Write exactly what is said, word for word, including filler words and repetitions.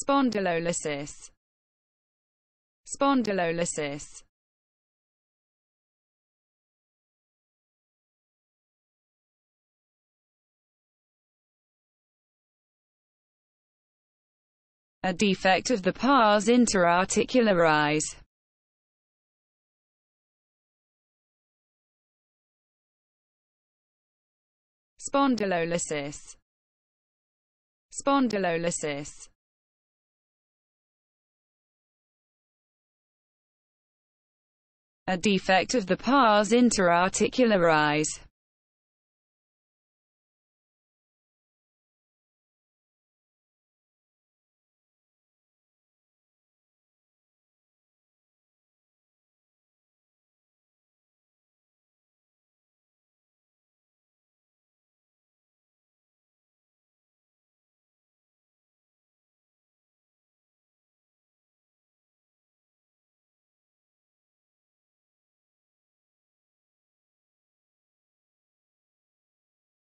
Spondylolysis. Spondylolysis. A defect of the pars interarticularis. Spondylolysis. Spondylolysis. A defect of the pars interarticularis.